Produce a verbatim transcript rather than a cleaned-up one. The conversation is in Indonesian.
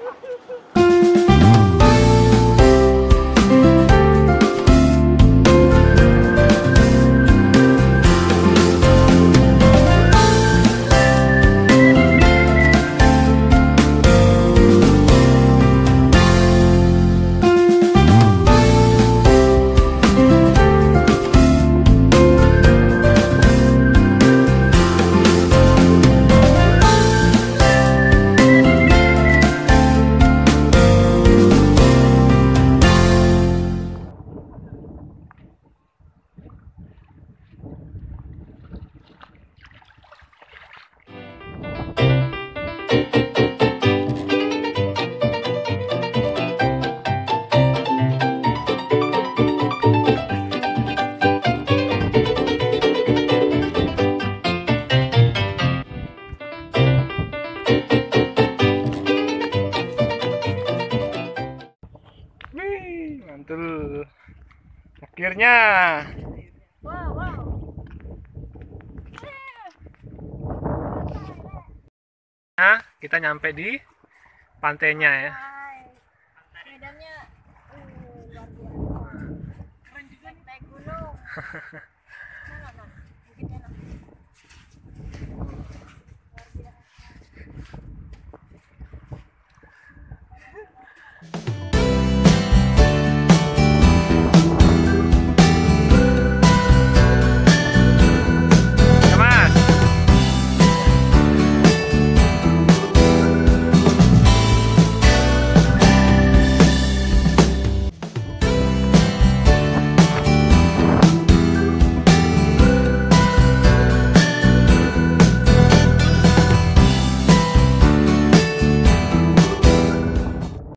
Wih, mantul. Akhirnya. Wow, wow. Nah, kita nyampe di pantainya ya. Hai. Medannya uh, luar biasa. Keren juga nih naik gunung.